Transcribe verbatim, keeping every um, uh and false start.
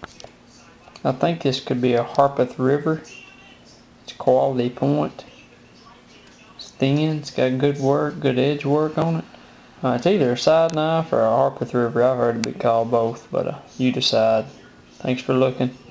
I think this could be a Harpeth River. It's a quality point. It's thin, it's got good work, good edge work on it. Uh, it's either a side knife or a Harpeth River. I've heard it be called both, but uh, you decide. Thanks for looking.